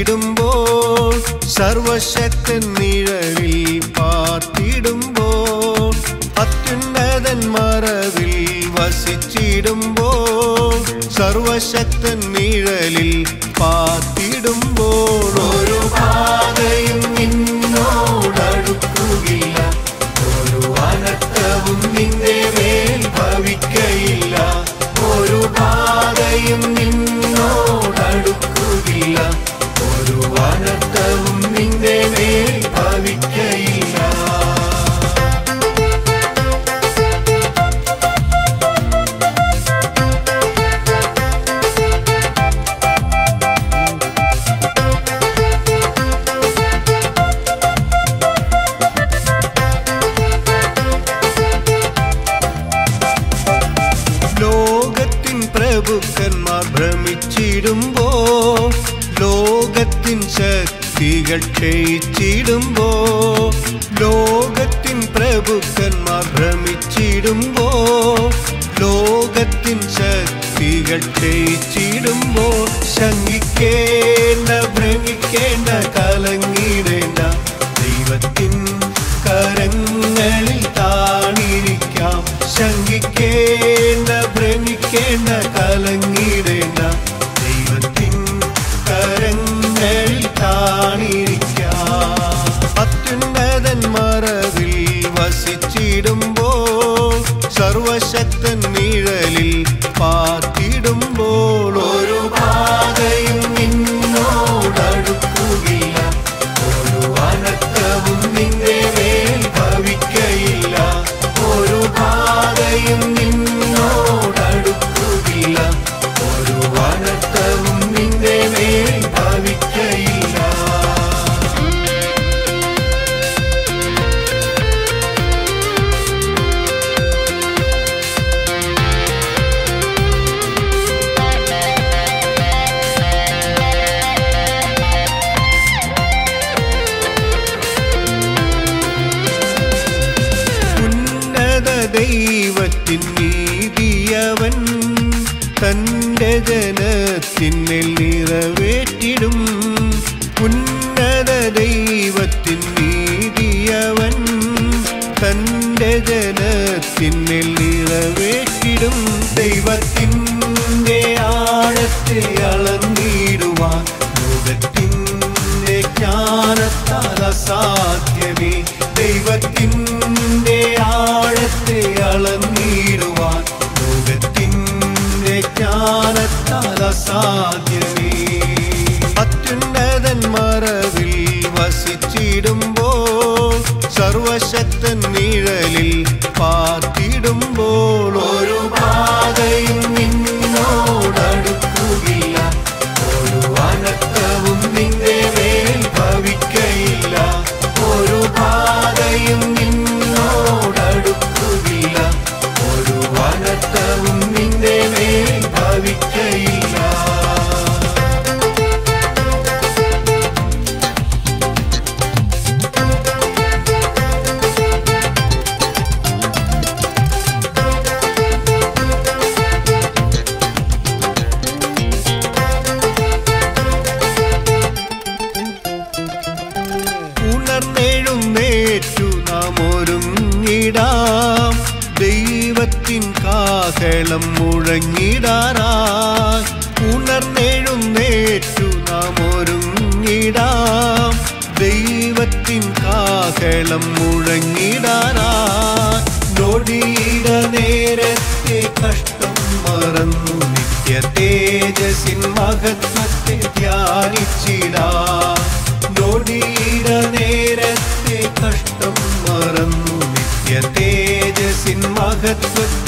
വസിച്ചിടുമ്പോൾ സർവശക്തൻ നിഴലിൽ പാർത്തിടുമ്പോൾ അത്യുന്നതൻ മറവിൽ വസിച്ചിടുമ്പോൾ സർവശക്തൻ നിഴലിൽ പാർത്തിടുമ്പോൾ ഒരു ബാധയും നിന്നോടടുക്കുകയില്ല, ഒരു അനർത്ഥവും നിന്റെ മേൽ ഭവിക്കയില്ല. ഒരു ബാധയും നിന്നോടടുക്കുകയില്ല, ഒരു അനർത്ഥവും നിന്റെ മേൽ ഭവിക്കയില്ല. ലോകത്തിൻ പ്രഭുക്കന്മാർ ഭ്രമിച്ചിടുമ്പോൾ, ലോകത്തിൻ ശക്തികൾ ക്ഷയിച്ചിടുമ്പോൾ, ലോകത്തിൻ പ്രഭുക്കന്മാർ ഭ്രമിച്ചിടുമ്പോൾ, ലോകത്തിൻ ശക്തികൾ ക്ഷയിച്ചിടുമ്പോൾ ശങ്കിക്കേണ്ട, ഭ്രമിക്കേണ്ട, കലങ്ങിടേണ്ട, ദൈവത്തിൻ കരങ്ങളിൽ താണിരിക്കാം. ശങ്കിക്കേണ്ട, ഭ്രമിക്കേണ്ട, കലങ്ങിടേണ്ട, ദൈവത്തിൻ കരങ്ങളിൽ താണിരിക്കാം. അത്യുന്നതൻ മറവിൽ വസിച്ചിടുമ്പോൾ സർവശക്തൻ നിഴലിൽ പാർത്തിടുമ്പോൾ ഒരു ബാധയും നിന്നോടടുക്കുകയില്ല, ഒരു അനർത്ഥവും നിന്റെ മേൽ ഭവിക്കയില്ല. ഒരു ബാധയും നിന്നോടടുക്കുകയില്ല, ഒരു അനർത്ഥവും നിന്റെ മേൽ ഭവിക്കയില്ല. ദൈവത്തിൻ നീതിയവൻ തന്റെ ജനത്തിന്മേൽ നിറവേറ്റിടും. ഉന്നത ദൈവത്തിൻ നീതിയവൻ തന്റെ ജനത്തിന്മേൽ നിറവേറ്റിടും. ദൈവത്തിൻ്റെ ആഴത്തെ അളന്നിടുവാൻ ലോകത്തിൻ്റെ ജ്ഞാനത്താൽ അസാധ്യമേ. ദൈവത്തിൻ്റെ ആഴത്തെ അളന്നിടുവാൻ ലോകത്തിൻ്റെ ജ്ഞാനത്താൽ അസാധ്യമേ. അത്യുന്നതൻ മറവിൽ വസിച്ചിടുമ്പോൾ സർവശക്തൻ നിഴലിൽ പാർത്തിടുമ്പോൾ ഒരു ബാധയും നിന്നോടടുക്കുകയില്ല, ഒരു അനർത്ഥവും നിന്റെ മേൽ ഭവിക്കയില്ല. ഒരു ബാധയും നിന്നോടടുക്കുകയില്ല, ഒരു അനർത്ഥവും നിന്റെ മേൽ ഭവിക്കയില്ല. ഉണർന്നെഴുന്നേറ്റു നാം ഒരുങ്ങിടാം, ദൈവത്തിൻ കാഹളം മുഴങ്ങിടാറായി. ഉണർന്നെഴുന്നേറ്റു നാം ഒരുങ്ങിടാം, ദൈവത്തിൻ കാഹളം മുഴങ്ങിടാറായി. നൊടിയിട നേരത്തെ കഷ്ടം മറന്നു നിത്യ തേജസ്സിൻ മഹത്വത്തെ ധ്യാനിച്ചിടാം. നൊടിയിട നേരത്തെ കഷ്ടം മറന്നു നിത്യ തേജസ്സിൻ മഹത്വത്തെ